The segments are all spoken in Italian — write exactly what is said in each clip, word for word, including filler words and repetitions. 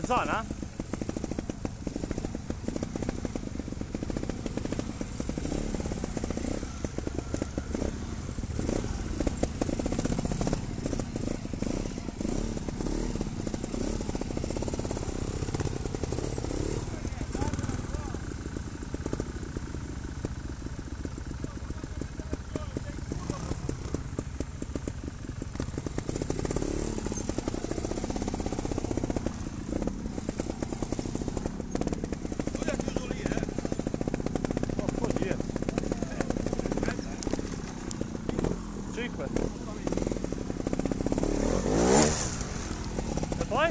zona? cinque. E poi?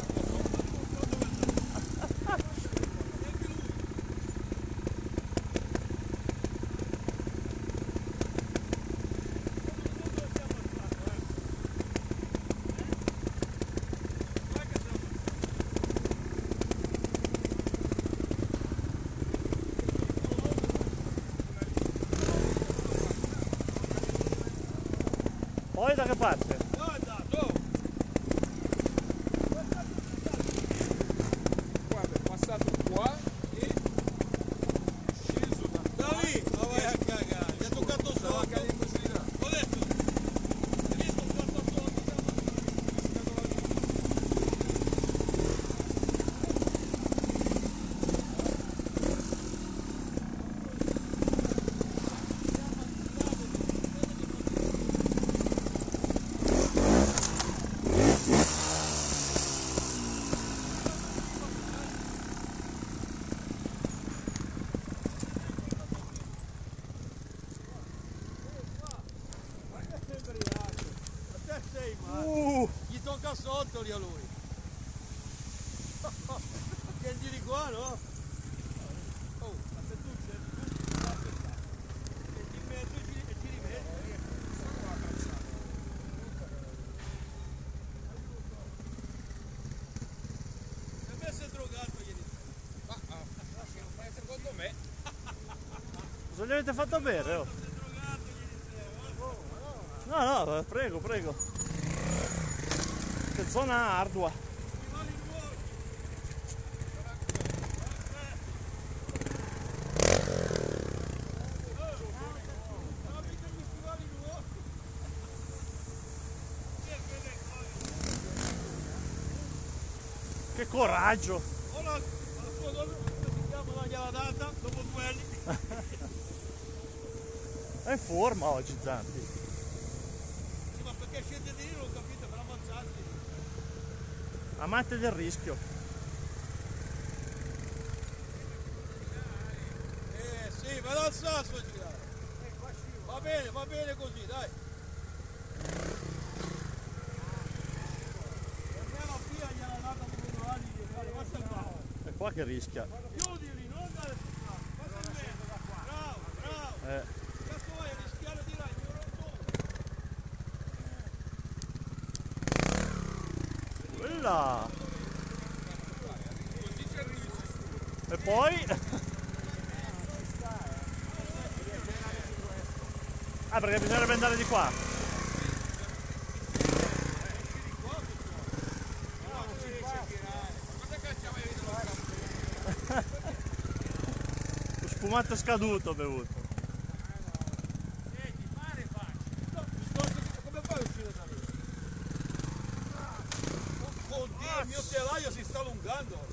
Poi da che parte? Guarda, tu! Guarda, è passato qua e è sceso da qua. Da lì! Ma vai a cagare! Ti ha toccato sotto! Stava cadendo così là. Ho detto! Hai visto? Ho toccato sotto! Uh, Gli tocca sotto lì a lui! Scendi di qua, no? Oh, ma se tu c'è, tu non aspettare. Scendi in mezzo e ci, e ci rimetti. E me si è drogato ieri. Ma ah, secondo me. cosa gli avete fatto bere? Oh? Si è drogato ieri sera. No, no, prego, prego. Che zona ardua. Stivali nuovi. Dammi degli stivali nuovi. Che coraggio. Ora la sua donna si chiama la gliela data dopo due anni. È in forma oggi Zampi. Sì, ma perché scende di lì non ho capito, per ammazzarti. Amante del rischio. Eh sì, vado al sasso a girare. Va bene, va bene così, dai. Per me la figlia gliela data dopo due anni di fare, basta il mano. È qua che rischia. Chiudili, non andare più qua. Basta il meno. Bravo, bravo. Eh. Cazzo vai a rischiare di là, io non so. Quella. Così ci arrivi. E poi? Ah, perché bisognerebbe andare di qua. Lo spumato scaduto ho bevuto. Senti, fare facile. Piuttosto come fai a uscire da lì? Oddio, il mio telaio si sta allungando.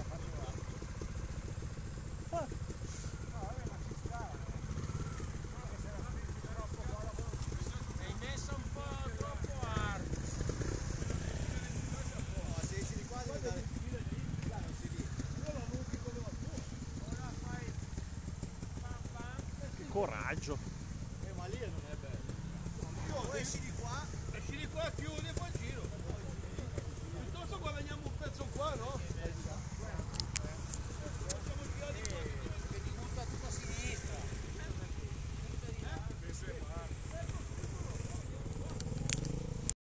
Sei messa un po' troppo hard. Se esci di qua devi dare. Ora fai pam pam. Che coraggio. Eh, ma lì non è bello. Tu esci di qua, esci di qua, chiudi e poi giro. Piuttosto guadagniamo un pezzo qua, no?